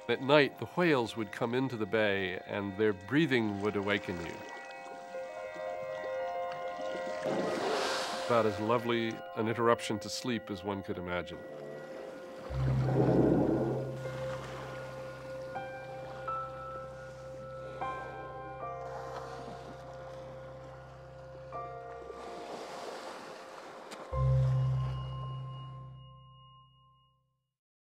At night, the whales would come into the bay and their breathing would awaken you. About as lovely an interruption to sleep as one could imagine.